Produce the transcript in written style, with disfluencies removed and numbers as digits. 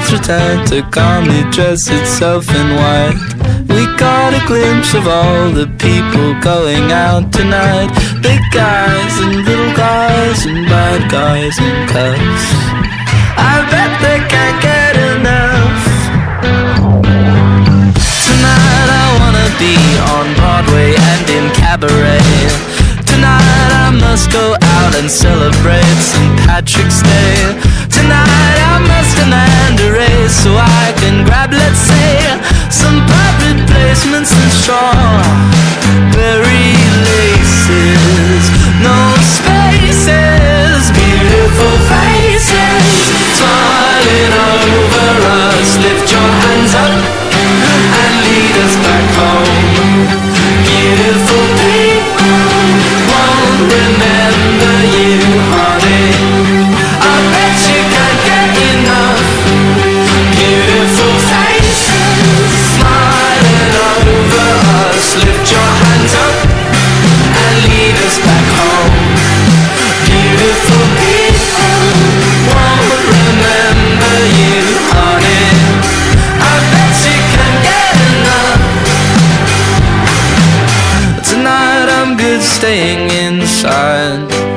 months return to calmly dress itself in white. We got a glimpse of all the people going out tonight. Big guys and little guys and bad guys and cuss. I bet they can't get enough. Tonight I wanna be on Broadway and in cabaret. Tonight I must go out and celebrate St. Patrick's Day. Tonight I must demand a raise so I can grab, let's say, some pub replacements and strawberry laces. No spaces, beautiful faces smiling over us. Lift your hands up and lead us back home. Beautiful people won't remember you, honey. I bet you can't get enough. Beautiful faces smiling over us. Lift your hands up and lead us back home. Beautiful people won't remember you, honey. I bet you can't get enough. Tonight I'm good staying inside.